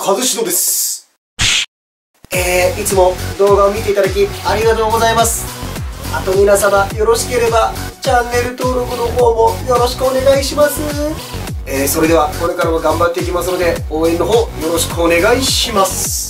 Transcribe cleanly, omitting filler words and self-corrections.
和志です。いつも動画を見ていただきありがとうございます。あと皆様よろしければチャンネル登録の方もよろしくお願いします。それではこれからも頑張っていきますので応援の方よろしくお願いします。